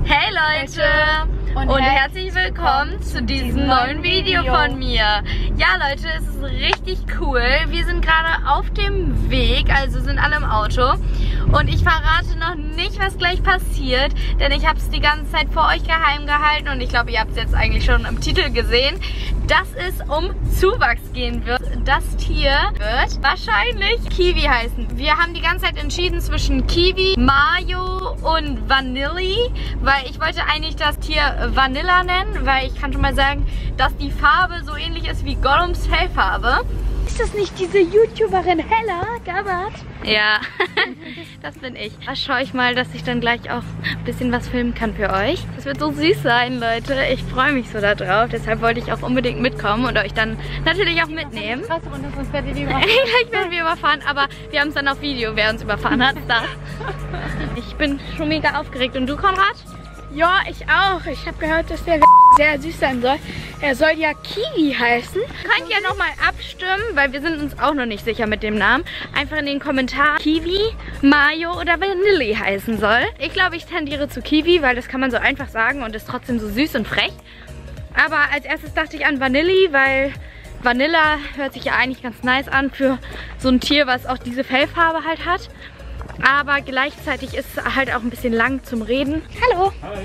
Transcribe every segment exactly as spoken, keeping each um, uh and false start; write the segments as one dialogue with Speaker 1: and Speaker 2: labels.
Speaker 1: Hey Leute und, und herzlich willkommen zu diesem neuen Video von mir. Ja Leute, es ist richtig cool. Wir sind gerade auf dem Weg, also sind alle im Auto. Und ich verrate noch nicht, was gleich passiert, denn ich habe es die ganze Zeit vor euch geheim gehalten und ich glaube, ihr habt es jetzt eigentlich schon im Titel gesehen, dass es um Zuwachs gehen wird. Das Tier wird wahrscheinlich Kiwi heißen. Wir haben die ganze Zeit entschieden zwischen Kiwi, Mayo und Vanilli, weil ich wollte eigentlich das Tier Vanilla nennen, weil ich kann schon mal sagen, dass die Farbe so ähnlich ist wie Gollums Fellfarbe.
Speaker 2: Ist das nicht diese YouTuberin Hella Gabbard?
Speaker 1: Ja, das bin ich. Da schaue ich mal, dass ich dann gleich auch ein bisschen was filmen kann für euch. Das wird so süß sein, Leute. Ich freue mich so darauf. Deshalb wollte ich auch unbedingt mitkommen und euch dann natürlich auch mitnehmen.
Speaker 2: Sonst werdet ihr überfahren.
Speaker 1: Gleich werden wir überfahren, aber wir haben es dann auf Video, wer uns überfahren hat. Das. Ich bin schon mega aufgeregt. Und du, Konrad?
Speaker 2: Ja, ich auch. Ich habe gehört, dass der sehr süß sein soll. Er soll ja Kiwi heißen.
Speaker 1: Könnt ihr nochmal abstimmen, weil wir sind uns auch noch nicht sicher mit dem Namen. Einfach in den Kommentaren Kiwi, Mayo oder Vanilli heißen soll. Ich glaube, ich tendiere zu Kiwi, weil das kann man so einfach sagen und ist trotzdem so süß und frech. Aber als erstes dachte ich an Vanilli, weil Vanilla hört sich ja eigentlich ganz nice an für so ein Tier, was auch diese Fellfarbe halt hat. Aber gleichzeitig ist es halt auch ein bisschen lang zum Reden. Hallo!
Speaker 2: Hi.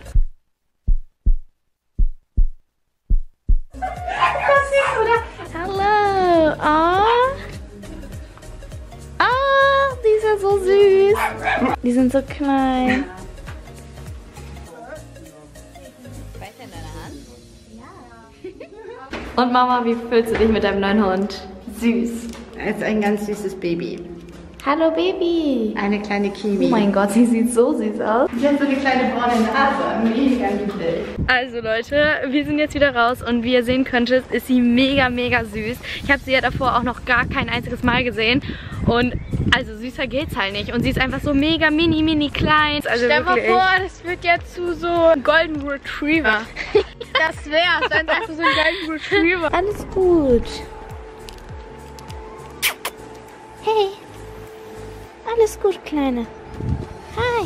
Speaker 1: Hallo! Oh. Oh, die ist ja so süß. Die sind so klein. Weißt du in deiner Hand? Ja. Und Mama, wie fühlst du dich mit deinem neuen Hund? Süß.
Speaker 3: Er ist ein ganz süßes Baby.
Speaker 1: Hallo Baby.
Speaker 3: Eine kleine Kiwi.
Speaker 1: Oh mein Gott, sie sieht so süß aus.
Speaker 3: Sie hat so eine kleine braune Nase. Mega niedlich.
Speaker 1: Also Leute, wir sind jetzt wieder raus und wie ihr sehen könntet, ist sie mega, mega süß. Ich habe sie ja davor auch noch gar kein einziges Mal gesehen. Und also süßer geht's halt nicht. Und sie ist einfach so mega mini, mini klein. Also
Speaker 2: stell mal
Speaker 1: wirklich
Speaker 2: vor, das wird jetzt zu so einem Golden Retriever. Das wär's. Dann einfach so ein Golden Retriever.
Speaker 1: Alles gut. Hey. Alles gut, Kleine. Hi.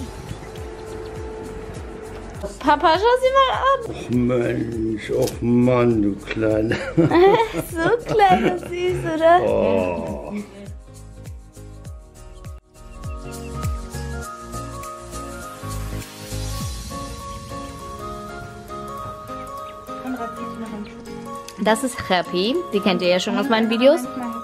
Speaker 1: Papa, schau sie mal an.
Speaker 4: Ach Mensch, ach Mann, du Kleine.
Speaker 1: So klein und süß, oder?
Speaker 4: Oh.
Speaker 1: Das ist Happy. Die kennt ihr ja schon aus meinen Videos.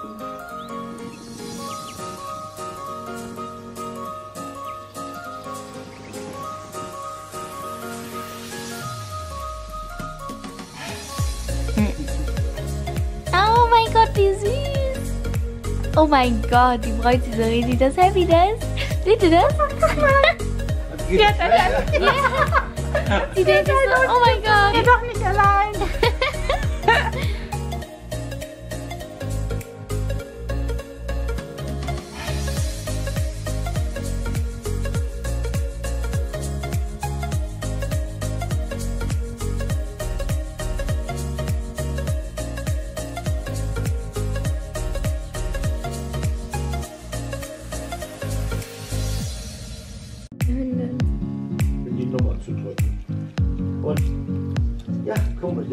Speaker 1: Oh mein Gott, wie süß! Oh mein Gott, die freut sich so richtig. Das Happiness. Seht ihr das?
Speaker 2: Sie hat allein.
Speaker 1: Ja. Sie denkt so, oh mein Gott.
Speaker 2: Ich bin doch nicht allein.
Speaker 4: Die Nummer zu drücken. Und ja, guck mal.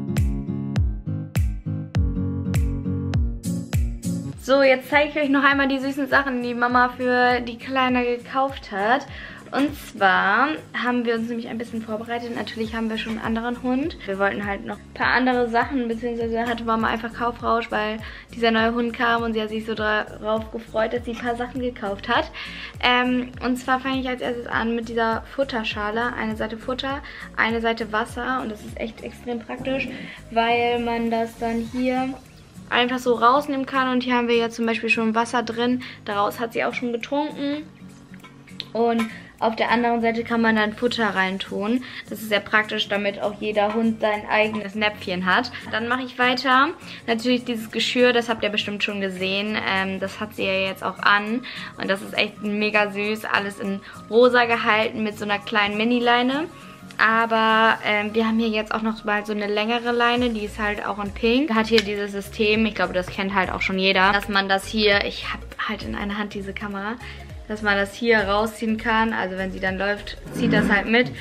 Speaker 1: So, jetzt zeige ich euch noch einmal die süßen Sachen, die Mama für die Kleine gekauft hat. Und zwar haben wir uns nämlich ein bisschen vorbereitet. Natürlich haben wir schon einen anderen Hund. Wir wollten halt noch ein paar andere Sachen, beziehungsweise hatte Mama einfach Kaufrausch, weil dieser neue Hund kam und sie hat sich so darauf gefreut, dass sie ein paar Sachen gekauft hat. Ähm, und zwar fange ich als erstes an mit dieser Futterschale. Eine Seite Futter, eine Seite Wasser. Und das ist echt extrem praktisch, weil man das dann hier einfach so rausnehmen kann. Und hier haben wir jetzt zum Beispiel schon Wasser drin. Daraus hat sie auch schon getrunken. Und auf der anderen Seite kann man dann Futter reintun. Das ist sehr praktisch, damit auch jeder Hund sein eigenes Näpfchen hat. Dann mache ich weiter. Natürlich dieses Geschirr, das habt ihr bestimmt schon gesehen. Ähm, das hat sie ja jetzt auch an. Und das ist echt mega süß. Alles in rosa gehalten mit so einer kleinen Mini-Leine. Aber ähm, wir haben hier jetzt auch noch mal so eine längere Leine, die ist halt auch in pink. Hat hier dieses System, ich glaube, das kennt halt auch schon jeder, dass man das hier, ich habe halt in einer Hand diese Kamera, dass man das hier rausziehen kann. Also wenn sie dann läuft, zieht das halt mit.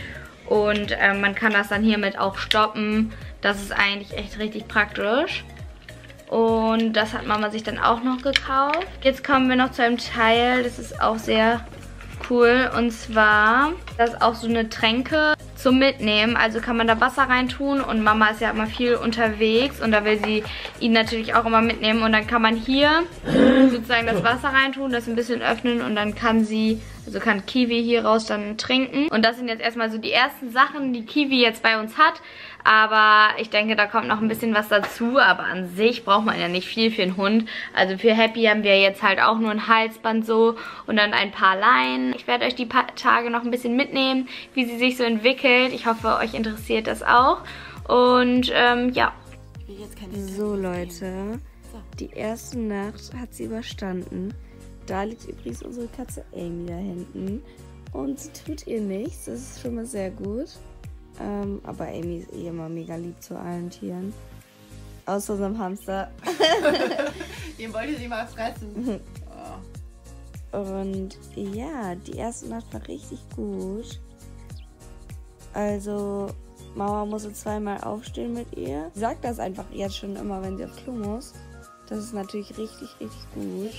Speaker 1: Und äh, man kann das dann hiermit auch stoppen. Das ist eigentlich echt richtig praktisch. Und das hat Mama sich dann auch noch gekauft. Jetzt kommen wir noch zu einem Teil, das ist auch sehr cool. Und zwar, das ist auch so eine Tränke zum Mitnehmen. Also kann man da Wasser reintun und Mama ist ja immer viel unterwegs und da will sie ihn natürlich auch immer mitnehmen. Und dann kann man hier sozusagen das Wasser reintun, das ein bisschen öffnen und dann kann sie, also kann Kiwi hier raus dann trinken. Und das sind jetzt erstmal so die ersten Sachen, die Kiwi jetzt bei uns hat. Aber ich denke, da kommt noch ein bisschen was dazu. Aber an sich braucht man ja nicht viel für einen Hund. Also für Happy haben wir jetzt halt auch nur ein Halsband so und dann ein paar Leinen. Ich werde euch die paar Tage noch ein bisschen mitnehmen, wie sie sich so entwickelt. Ich hoffe, euch interessiert das auch. Und ähm, ja.
Speaker 5: So Leute, die erste Nacht hat sie überstanden. Da liegt übrigens unsere Katze Amy da hinten. Und sie tut ihr nichts, das ist schon mal sehr gut. Ähm, aber Amy ist eh immer mega lieb zu allen Tieren. Außer unserem Hamster.
Speaker 3: Den wollte sie mal fressen. Oh.
Speaker 5: Und ja, die erste Nacht war richtig gut. Also, Mama musste zweimal aufstehen mit ihr. Sie sagt das einfach jetzt schon immer, wenn sie auf Klo muss. Das ist natürlich richtig, richtig gut.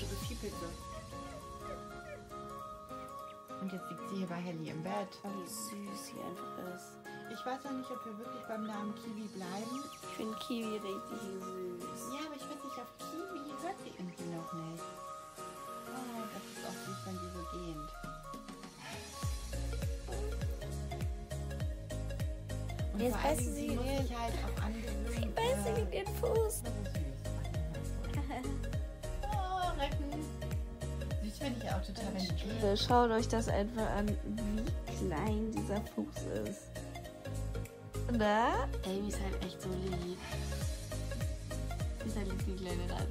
Speaker 3: Und jetzt liegt sie hier bei Helly im Bett.
Speaker 5: Oh, wie süß sie einfach ist.
Speaker 3: Ich weiß noch nicht, ob wir wirklich beim Namen Kiwi bleiben.
Speaker 5: Ich finde Kiwi richtig süß.
Speaker 3: Ja, aber ich weiß nicht, auf Kiwi hört sie irgendwie noch nicht. Oh, das ist auch süß, wenn die so gähnt. Und
Speaker 5: Jetzt
Speaker 3: vor allen
Speaker 5: beißt
Speaker 3: Dingen,
Speaker 5: sie
Speaker 3: sie muss
Speaker 5: ihren-
Speaker 3: sich halt auch angewöhnen.
Speaker 5: Sie beißt sich
Speaker 3: äh,
Speaker 5: in ihren Fuß.
Speaker 3: Das ist süß. Oh, retten. Süß finde ich auch total, wenn die gehen.
Speaker 5: Schaut euch das einfach an, wie klein dieser Fuchs ist. Na?
Speaker 1: Amy ist halt echt so lieb. Sie ist halt lieb wie kleine Ratte.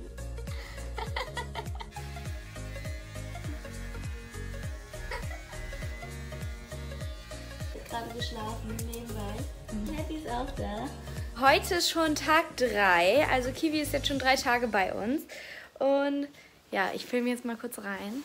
Speaker 5: Gerade geschlafen, nebenbei. Happy ist auch da.
Speaker 1: Heute ist schon Tag drei, also Kiwi ist jetzt schon drei Tage bei uns. Und ja, ich filme jetzt mal kurz rein.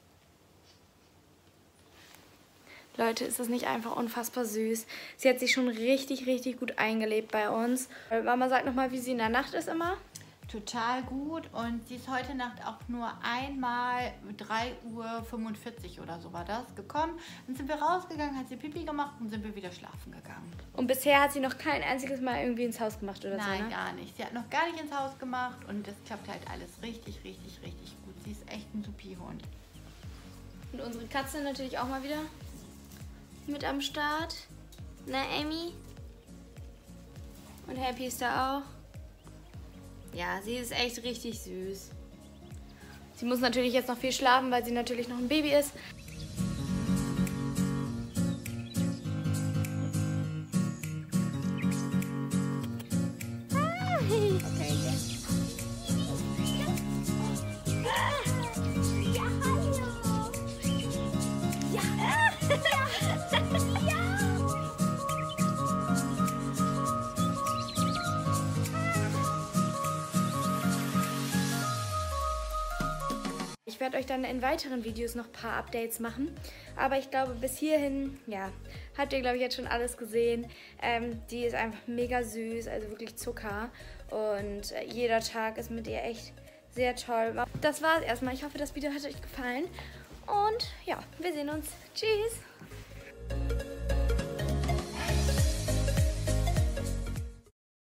Speaker 1: Leute, ist das nicht einfach unfassbar süß? Sie hat sich schon richtig, richtig gut eingelebt bei uns. Mama, sag nochmal, wie sie in der Nacht ist immer.
Speaker 3: Total gut und sie ist heute Nacht auch nur einmal drei Uhr fünfundvierzig oder so war das gekommen. Dann sind wir rausgegangen, hat sie Pipi gemacht und sind wir wieder schlafen gegangen.
Speaker 1: Und bisher hat sie noch kein einziges Mal irgendwie ins Haus gemacht oder
Speaker 3: Nein,
Speaker 1: so, ne?
Speaker 3: gar nicht. Sie hat noch gar nicht ins Haus gemacht und das klappt halt alles richtig, richtig, richtig gut. Sie ist echt ein Supi-Hund.
Speaker 1: Und unsere Katze natürlich auch mal wieder mit am Start. Na, Amy? Und Happy ist da auch. Ja, sie ist echt richtig süß. Sie muss natürlich jetzt noch viel schlafen, weil sie natürlich noch ein Baby ist. Ich werde euch dann in weiteren Videos noch ein paar Updates machen. Aber ich glaube, bis hierhin, ja, habt ihr, glaube ich, jetzt schon alles gesehen. Ähm, die ist einfach mega süß, also wirklich Zucker. Und äh, jeder Tag ist mit ihr echt sehr toll. Das war's erstmal. Ich hoffe, das Video hat euch gefallen. Und ja, wir sehen uns. Tschüss!